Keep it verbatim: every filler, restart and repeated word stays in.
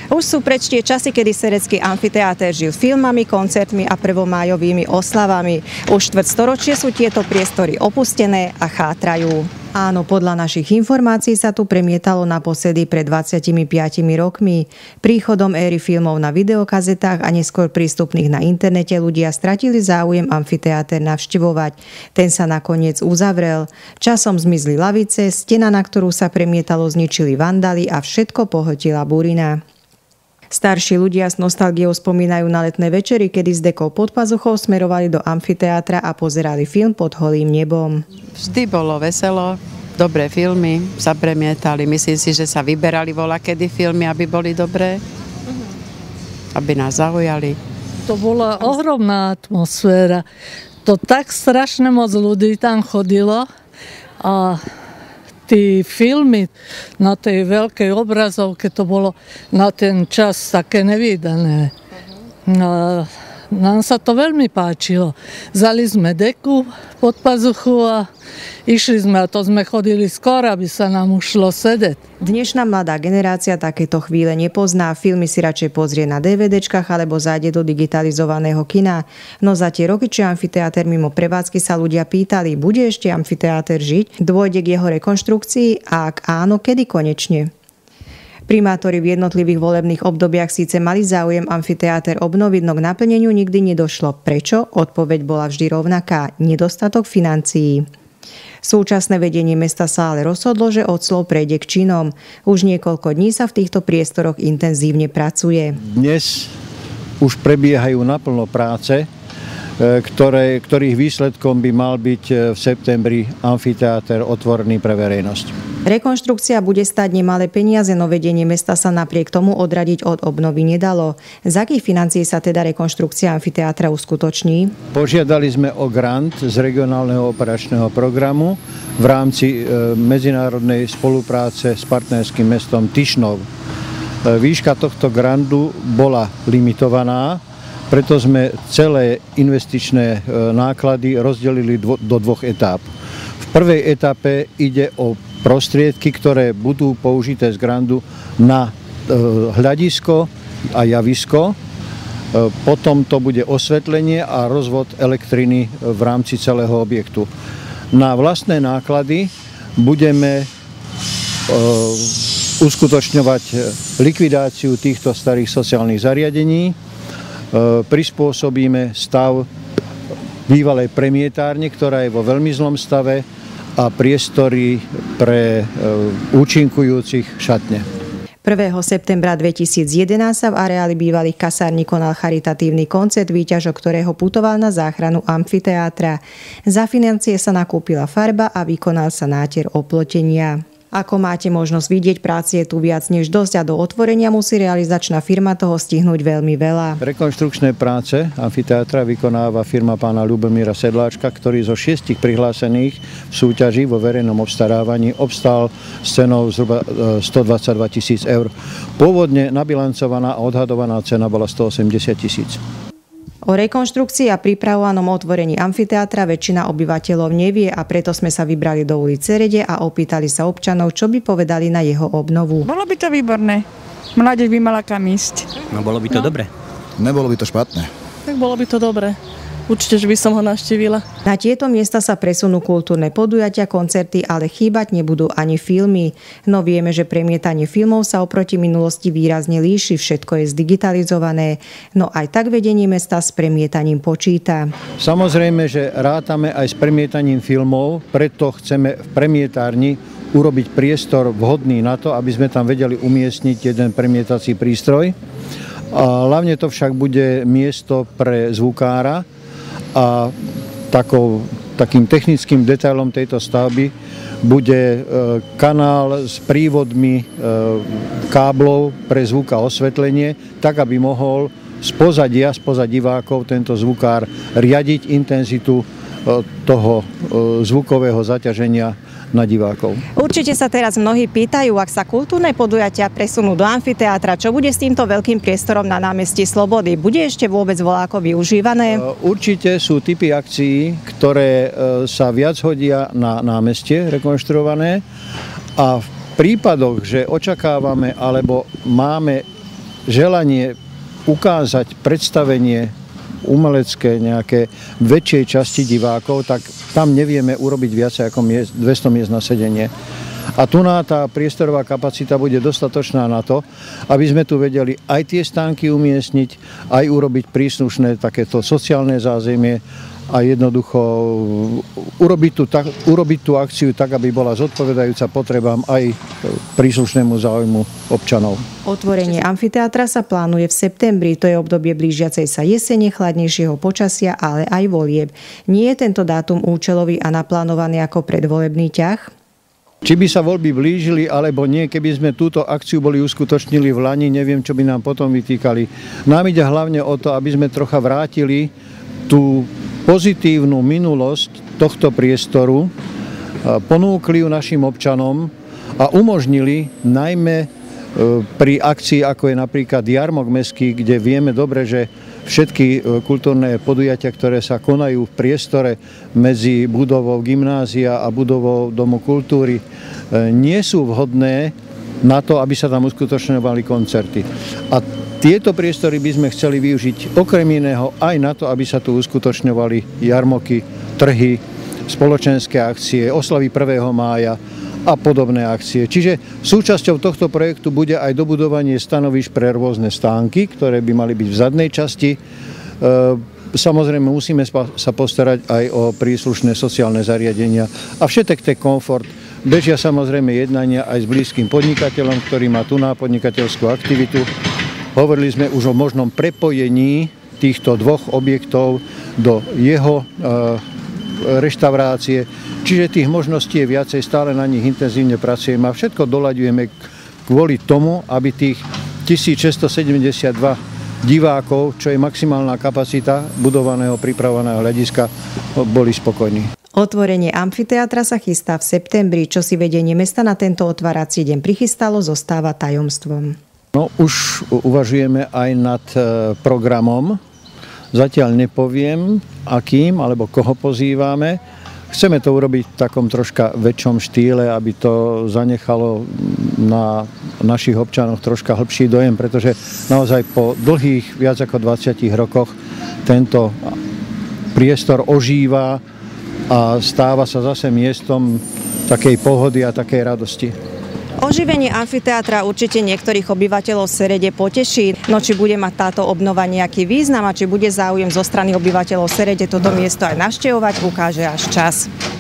Už sú preč tie časy, kedy serecký amfiteáter žil filmami, koncertmi a prvomájovými oslavami. Už štvrťstoročie sú tieto priestory opustené a chátrajú. Áno, podľa našich informácií sa tu premietalo naposledy pred dvadsiatimi piatimi rokmi. Príchodom éry filmov na videokazetách a neskôr prístupných na internete ľudia stratili záujem amfiteáter navštevovať. Ten sa nakoniec uzavrel. Časom zmizli lavice, stena, na ktorú sa premietalo, zničili vandali a všetko pohltila burina. Starší ľudia s nostalgiou spomínajú na letné večery, kedy s dekou pod pazuchou smerovali do amfiteátra a pozerali film pod holým nebom. Vždy bolo veselo, dobré filmy sa premietali. Myslím si, že sa vyberali voľakedy filmy, aby boli dobré, aby nás zaujali. To bola ohromná atmosféra. To tak strašne moc ľudí tam chodilo a tí filmy na tej veľkej obrazovke, to bolo na ten čas také nevídané. No, nám sa to veľmi páčilo. Vzali sme deku pod pazuchu a išli sme, a to sme chodili skoro, aby sa nám ušlo sedieť. Dnešná mladá generácia takéto chvíle nepozná. Filmy si radšej pozrie na DVDčkách alebo zájde do digitalizovaného kina. No za tie roky, čo amfiteáter mimo prevádzky, sa ľudia pýtali, bude ešte amfiteáter žiť? Dôjde k jeho rekonštrukcii? A ak áno, kedy konečne? Primátori v jednotlivých volebných obdobiach síce mali záujem amfiteáter obnoviť, no k naplneniu nikdy nedošlo. Prečo? Odpoveď bola vždy rovnaká. Nedostatok financií. Súčasné vedenie mesta sa ale rozhodlo, že od slov prejde k činom. Už niekoľko dní sa v týchto priestoroch intenzívne pracuje. Dnes už prebiehajú naplno práce, ktoré, ktorých výsledkom by mal byť v septembri amfiteáter otvorený pre verejnosť. Rekonštrukcia bude stáť nemalé peniaze, no vedenie mesta sa napriek tomu odradiť od obnovy nedalo. Z akých financií sa teda rekonštrukcia amfiteátra uskutoční? Požiadali sme o grant z regionálneho operačného programu v rámci e, medzinárodnej spolupráce s partnerským mestom Tišnov. E, výška tohto grantu bola limitovaná, preto sme celé investičné e, náklady rozdelili dvo, do dvoch etáp. V prvej etape ide o prostriedky, ktoré budú použité z grantu na e, hľadisko a javisko. E, potom to bude osvetlenie a rozvod elektriny v rámci celého objektu. Na vlastné náklady budeme e, uskutočňovať likvidáciu týchto starých sociálnych zariadení. E, prispôsobíme stav bývalej premietárne, ktorá je vo veľmi zlom stave, a priestory pre e, účinkujúcich šatne. prvého septembra dvetisícjedenásť sa v areáli bývalých kasární konal charitatívny koncert, výťažok ktorého putoval na záchranu amfiteátra. Za financie sa nakúpila farba a vykonal sa náter oplotenia. Ako máte možnosť vidieť, práce je tu viac než dosť a do otvorenia musí realizačná firma toho stihnúť veľmi veľa. Rekonštrukčné práce amfiteátra vykonáva firma pána Ľubomíra Sedláčka, ktorý zo šiestich prihlásených v súťaži vo verejnom obstarávaní obstál s cenou zhruba stodvadsaťdva tisíc eur. Pôvodne nabilancovaná a odhadovaná cena bola stoosemdesiat tisíc. O rekonštrukcii a pripravovanom otvorení amfiteátra väčšina obyvateľov nevie a preto sme sa vybrali do ulice Rede a opýtali sa občanov, čo by povedali na jeho obnovu. Bolo by to výborné. Mládež by mala kam ísť. No bolo by to no. dobre. Nebolo by to špatné. Tak bolo by to dobre. Určite, že by som ho navštívila. Na tieto miesta sa presunú kultúrne podujatia, koncerty, ale chýbať nebudú ani filmy. No vieme, že premietanie filmov sa oproti minulosti výrazne líši, všetko je zdigitalizované. No aj tak vedenie mesta s premietaním počíta. Samozrejme, že rátame aj s premietaním filmov, preto chceme v premietárni urobiť priestor vhodný na to, aby sme tam vedeli umiestniť jeden premietací prístroj. A hlavne to však bude miesto pre zvukára. A takou, takým technickým detailom tejto stavby bude e, kanál s prívodmi e, káblov pre zvuk a osvetlenie, tak aby mohol z pozadia, spoza divákov tento zvukár riadiť intenzitu e, toho e, zvukového zaťaženia na divákov. Určite sa teraz mnohí pýtajú, ak sa kultúrne podujatia presunú do amfiteátra, čo bude s týmto veľkým priestorom na námestí Slobody? Bude ešte vôbec voľako využívané? Určite sú typy akcií, ktoré sa viac hodia na námestie rekonštruované a v prípadoch, že očakávame alebo máme želanie ukázať predstavenie umelecké nejaké väčšej časti divákov, tak tam nevieme urobiť viac ako miest, dvesto miest na sedenie. A tu na tá priestorová kapacita bude dostatočná na to, aby sme tu vedeli aj tie stánky umiestniť, aj urobiť príslušné takéto sociálne zázemie a jednoducho urobiť tú, tak, urobiť tú akciu tak, aby bola zodpovedajúca potrebám aj príslušnému záujmu občanov. Otvorenie amfiteátra sa plánuje v septembri, to je obdobie blížiacej sa jesene, chladnejšieho počasia, ale aj volieb. Nie je tento dátum účelový a naplánovaný ako predvolebný ťah? Či by sa voľby blížili, alebo nie, keby sme túto akciu boli uskutočnili v lani, neviem, čo by nám potom vytýkali. Nám ide hlavne o to, aby sme trocha vrátili tú pozitívnu minulosť tohto priestoru, ponúkli ju našim občanom a umožnili najmä pri akcii, ako je napríklad Jarmok mestský, kde vieme dobre, že všetky kultúrne podujatia, ktoré sa konajú v priestore medzi budovou gymnázia a budovou Domu kultúry, nie sú vhodné na to, aby sa tam uskutočňovali koncerty. A tieto priestory by sme chceli využiť okrem iného aj na to, aby sa tu uskutočňovali jarmoky, trhy, spoločenské akcie, oslavy prvého mája a podobné akcie. Čiže súčasťou tohto projektu bude aj dobudovanie stanovíšť pre rôzne stánky, ktoré by mali byť v zadnej časti. Samozrejme musíme sa postarať aj o príslušné sociálne zariadenia a všetek ten komfort. Bežia samozrejme jednania aj s blízkym podnikateľom, ktorý má tu na podnikateľskú aktivitu. Hovorili sme už o možnom prepojení týchto dvoch objektov do jeho reštaurácie, čiže tých možností je viacej, stále na nich intenzívne pracujeme a všetko doľaďujeme kvôli tomu, aby tých tisícšesťstosedemdesiatdva divákov, čo je maximálna kapacita budovaného pripravovaného hľadiska, boli spokojní. Otvorenie amfiteátra sa chystá v septembri. Čo si vedenie mesta na tento otvárací deň prichystalo, zostáva tajomstvom. No už uvažujeme aj nad programom. Zatiaľ nepoviem, akým alebo koho pozývame. Chceme to urobiť v takom troška väčšom štýle, aby to zanechalo na našich občanoch troška hlbší dojem, pretože naozaj po dlhých viac ako dvadsiatich rokoch tento priestor ožíva a stáva sa zase miestom takej pohody a takej radosti. Oživenie amfiteátra určite niektorých obyvateľov Serede poteší, no či bude mať táto obnova nejaký význam a či bude záujem zo strany obyvateľov Serede toto miesto aj navštevovať, ukáže až čas.